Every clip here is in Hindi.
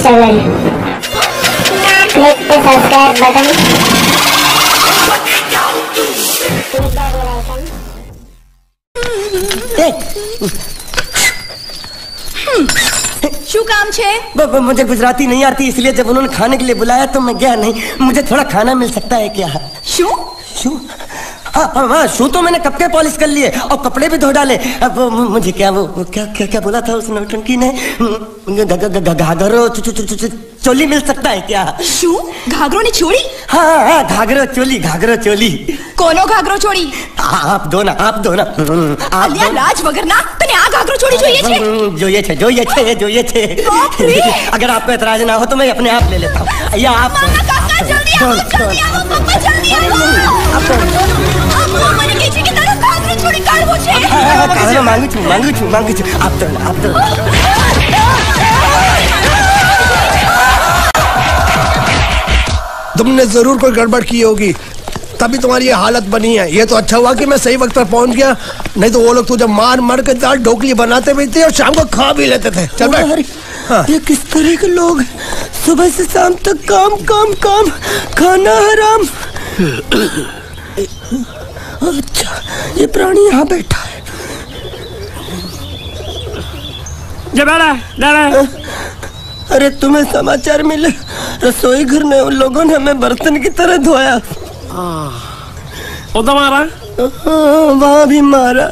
Struggle. Click the subscribe button. શું કામ છે? मुझे गुजराती नहीं आती, इसलिए जब उन्होंने खाने के लिए बुलाया तो मैं गया नहीं। मुझे थोड़ा खाना मिल सकता है क्या? શું? शू? हाँ, शू तो मैंने कब के पॉलिश कर लिए और कपड़े भी धो डाले। अब मुझे क्या वो क्या क्या क्या बोला था उस नौटंकी ने? घाघरो चोली मिल सकता है क्या? શું? घाघरो ने छोड़ी? हाँ, घाघरो चोली। કોનો ઘાઘરો છોડી? आप दो ना। અલ્યા લાજ વગરના તને આ ઘાઘરો છોડી જોઈએ છે? જોઈએ છે। अगर आपको एतराज ना हो तो मैं अपने आप ले लेता हूँ। या आप જલ્દી આવો પપ્પા, જલ્દી આવો। મને કહે છે કે તારો ઘાઘરો છોડી કાઢવો છે। मांगू छू। आप दो। तुमने जरूर कोई गड़बड़ की होगी, तभी तुम्हारी ये हालत बनी है। ये तो अच्छा हुआ कि मैं सही वक्त पर पहुंच गया, नहीं तो वो लोग तुझे मार के दाल ढोकली बनाते भी थे और शाम को खा भी लेते थे। चल बैठ। हाँ। ये किस तरह के लोग, सुबह से शाम तक काम, खाना हराम। अच्छा, ये प्राणी यहाँ बैठा है। अरे तुम्हें समाचार मिले? रसोई घर में उन लोगों ने हमें बर्तन की तरह धोया। मारा? वहाँ भी मारा।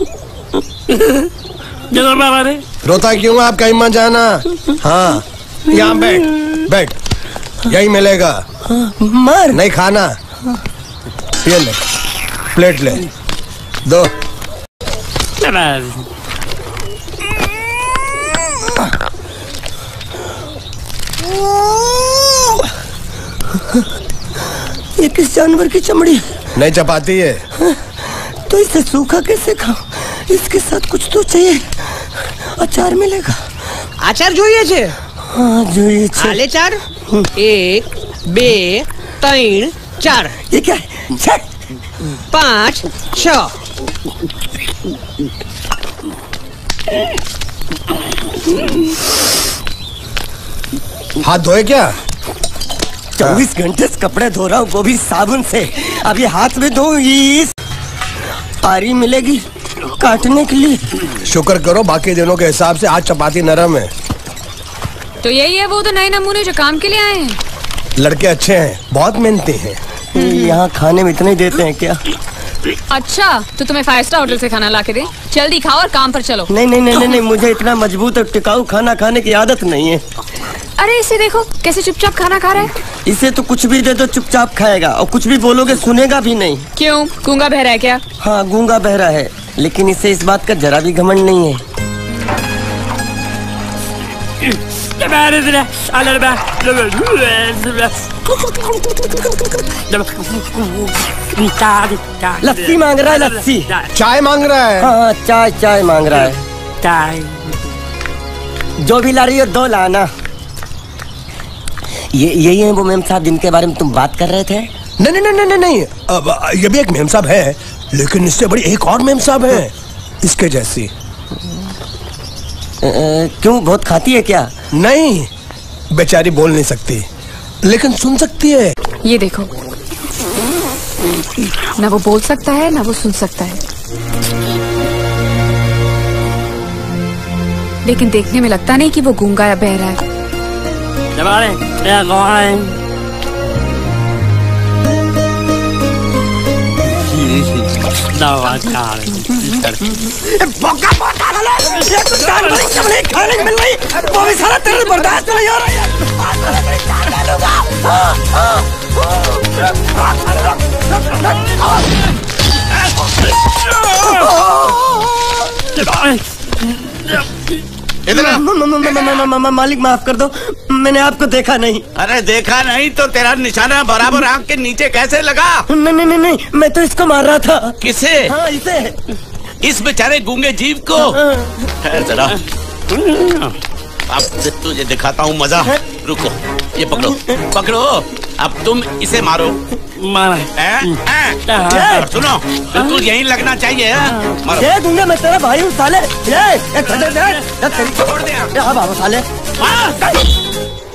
मारा रे? रोता क्यों? आप कहीं मत जाना। हाँ, यहाँ बैठ, यही मिलेगा। मार नहीं खाना, ये ले, प्लेट ले, दो। ये किस जानवर की चमड़ी है? नहीं चपाती है। तो इसे सूखा कैसे खाऊं? इसके साथ कुछ तो चाहिए। अचार मिलेगा? आचार જોઈએ છે? हाँ, જોઈએ છે। आले चार? 1 2 3 4। ये क्या है? 5 6। हाथ धोए क्या? 24 घंटे से कपड़े धो रहा हूँ, वो भी साबुन से। अब ये हाथ में धो। आरी मिलेगी काटने के लिए? शुक्र करो, बाकी दिनों के हिसाब से आज चपाती नरम है। तो यही है वो तो नए नमूने जो काम के लिए आए हैं। लड़के अच्छे हैं, बहुत मेहनती हैं। यहाँ खाने में इतने देते हैं क्या? अच्छा, तो तुम्हें 5 स्टार होटल से खाना ला के दे? जल्दी खाओ और काम पर चलो। नहीं, मुझे इतना मजबूत और टिकाऊ खाना खाने की आदत नहीं है। अरे इसे देखो कैसे चुपचाप खाना खा रहा है। इसे तो कुछ भी दे दो चुपचाप खाएगा, और कुछ भी बोलोगे सुनेगा भी नहीं। क्यों, गूंगा बहरा है क्या? हाँ, गूंगा बहरा है, लेकिन इसे इस बात का जरा भी घमंड नहीं है। लस्सी मांग रहा है, लस्सी। चाय मांग रहा है? हाँ, चाय मांग रहा है। जो भी ला रही हो 2 लाना। ये है वो मेम साहब जिनके बारे में तुम बात कर रहे थे? नहीं, अब ये भी एक मेम साहब है, लेकिन इससे बड़ी एक और मेम साहब है इसके जैसी। क्यों, बहुत खाती है क्या? नहीं, बेचारी बोल नहीं सकती, लेकिन सुन सकती है। ये देखो, ना वो बोल सकता है ना वो सुन सकता है, लेकिन देखने में लगता नहीं कि वो गूंगा या बहरा है। खाने मिल रही, वो भी सारा तेरे बर्दाश्त नहीं हो रहा है। मालिक माफ कर दो, मैंने आपको देखा नहीं। अरे देखा नहीं तो तेरा निशाना बराबर आंख के नीचे कैसे लगा? नहीं, मैं तो इसको मार रहा था। किसे? हाँ, इसे। इस बेचारे गूंगे जीव को? जरा अब तुझे दिखाता हूँ मजा। रुको, ये पकड़ो। अब तुम इसे मारो। सुनो बिल्कुल यहीं लगना चाहिए। मारो। दे दूंगा मैं तेरा भाई हूँ साले। ये खड़े दे तेरी। छोड़ दे। हाँ बाबू साले।